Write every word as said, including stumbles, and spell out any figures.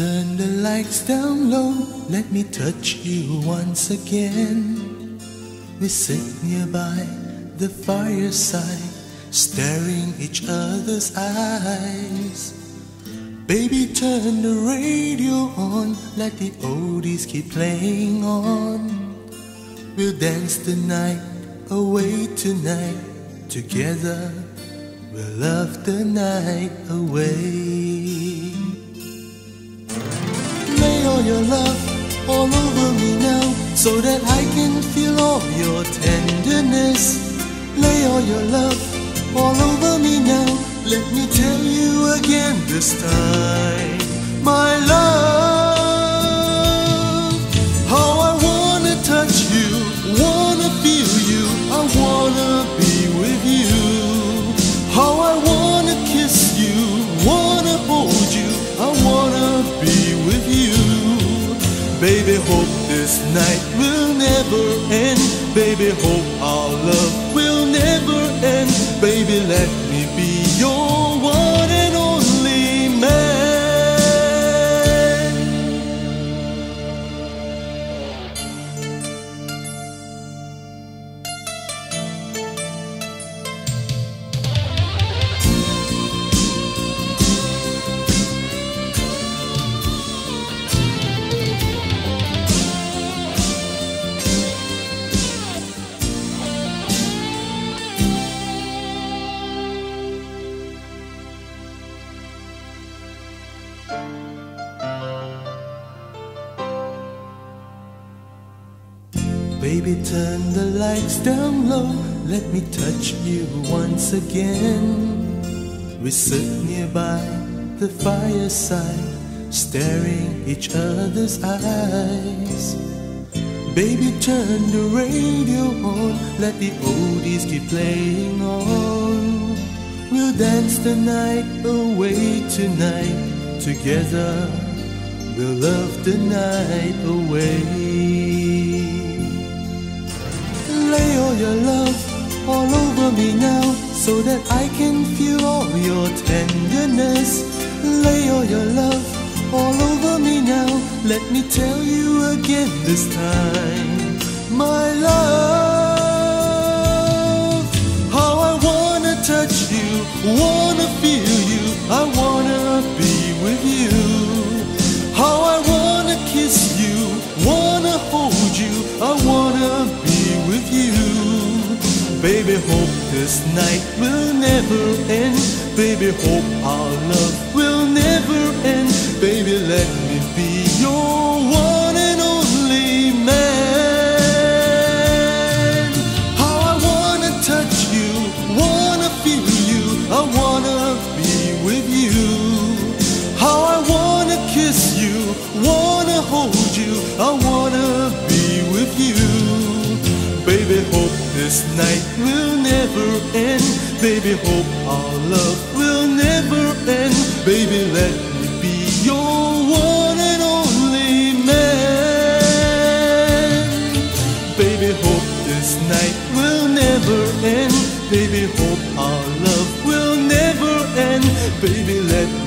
turn the lights down low, let me touch you once again. We sit nearby the fireside, staring each other's eyes. Baby, turn the radio on, let the oldies keep playing on. We'll dance the night away tonight, together we'll love the night away. Lay all your love all over me now, so that I can feel all your tenderness. Lay all your love all over me now, let me tell you again this time, my love. How I wanna touch you, wanna feel you, I wanna be with you. How I wanna kiss you, wanna hold you, I wanna be with you. Baby, hope this night will never end. Baby, hope our love will never end. Baby, let me be your one and only man. Baby, turn the lights down low, let me touch you once again. We sit nearby the fireside, staring each other's eyes. Baby, turn the radio on, let the oldies keep playing on. We'll dance the night away tonight, together we'll love the night away. Lay all your love all over me now, so that I can feel all your tenderness. Lay all your love all over me now, let me tell you again this time, my love. How I wanna touch you, wanna feel you, I wanna be with you. How I wanna kiss you, wanna hold you, I wanna be with you. Baby, hope this night will never end. Baby, hope our love will never end. Baby, let me be your one and only man. How I wanna touch you, wanna feel you, I wanna be with you. How I wanna kiss you, wanna hold you, I wanna be with you. Baby, hope this night will never end. Baby, hope our love will never end. Baby, let me be your one and only man. Baby, hope this night will never end. Baby, hope our love will never end. Baby, let